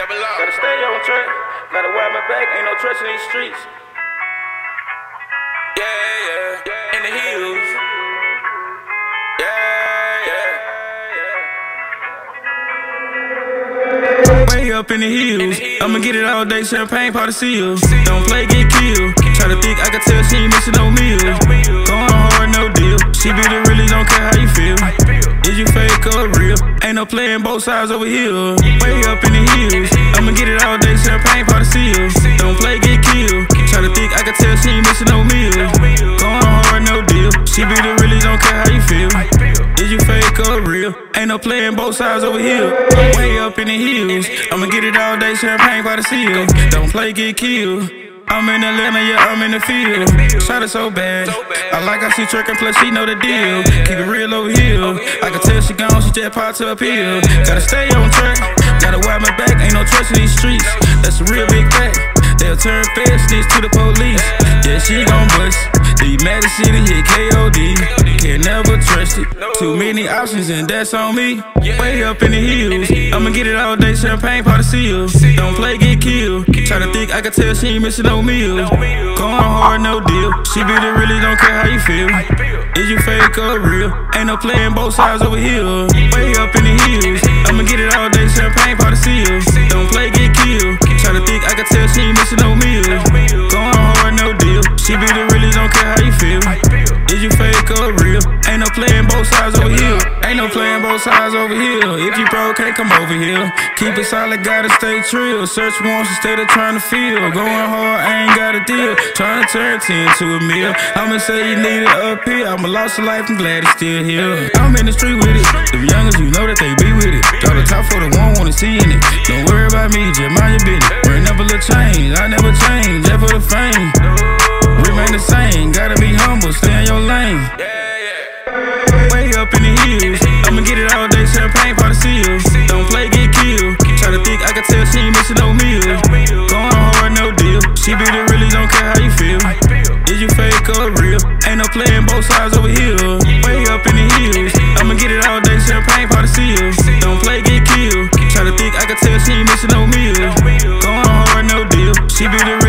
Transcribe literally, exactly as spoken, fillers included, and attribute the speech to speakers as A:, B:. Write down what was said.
A: Double up.
B: Gotta stay on track. Gotta wipe my back. Ain't no trust in these streets.
A: Yeah, yeah. In the hills. Yeah, yeah.
B: Way up in the hills. I'ma get it all day. Champagne, party seals. Don't play, get killed. Try to think I can tell she ain't missing no meals. Going hard, no deal. She be the really, don't care how you feel. Is you fake or real? Ain't no playing both sides over here. Way up in the hills. I'ma get it all day. Champagne, party seals. Don't play, get killed. Try to think I can tell she ain't missing no meals. Going hard, no deal. She be the really, don't care how you feel. Is you fake or real? Ain't no playing both sides over here. Way up in the hills. I'ma get it all day. Champagne, party seals. Don't play, get killed. I'm in Atlanta, yeah, I'm in the field. Shot it so bad. I like how she twerking, plus she know the deal. Keep it real over here. I can tell she gone, she just popped up here. Gotta stay on track. Gotta wipe my back. Ain't no trust in these streets. That's a real big fact. They'll turn fed snitch to the police. Yeah, she gon' bust. The Madison City hit K O D. Can't never trust it. Too many options and that's on me. Way up in the hills. I'ma get it all day. Champagne, party seals. Don't play, get killed. Try to think I can tell she ain't missing no meals. Going hard, no deal. She be the really, don't care how you feel. Is you fake or real? Ain't no playing both sides over here. Way up in the hills. I'ma get it all day. Champagne, party seals. Don't play, get killed. Try to think I can tell she ain't missing no meals. Going hard, no deal. She be the really, don't care how you feel. Is you fake or real? Ain't no playing both sides over here. Ain't no playing both sides over here. If you broke, can't come over here. Keep it solid, gotta stay trill. Search once instead of trying to feel. Going hard, I ain't got a deal. Trying to turn ten to a meal. I'ma say you need it up here. I'm a lost of life, I'm glad it's still here. I'm in the street with it. The youngest, you know that they be with it. Draw the top for the one, wanna see in it. Don't worry about me, just mind your business. We're never little change, I never change. Just for the fame. Remain the same, gotta be humble, stay in your lane. Way up in the hills, I'ma get it all day. Champagne, party seals. Don't play, get killed. Try to think I can tell she ain't missing no meals. Going hard, no deal. She be the really, don't care how you feel. Is you fake or real? Ain't no playing both sides over here. Way up in the hills, I'ma get it all day. Champagne, party seals. Don't play, get killed. Try to think I can tell she ain't missing no meals. Going hard, no deal. She be the